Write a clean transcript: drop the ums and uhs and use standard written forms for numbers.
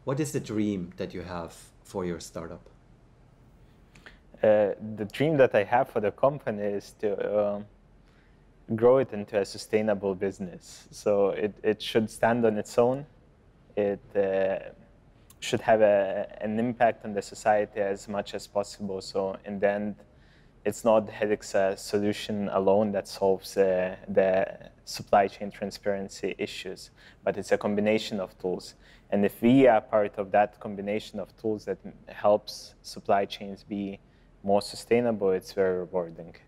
What is the dream that you have for your startup? The dream that I have for the company is to grow it into a sustainable business. So it should stand on its own. It should have an impact on the society as much as possible. So in the end, it's not the Haelixa solution alone that solves the supply chain transparency issues, but it's a combination of tools. And if we are part of that combination of tools that helps supply chains be more sustainable, it's very rewarding.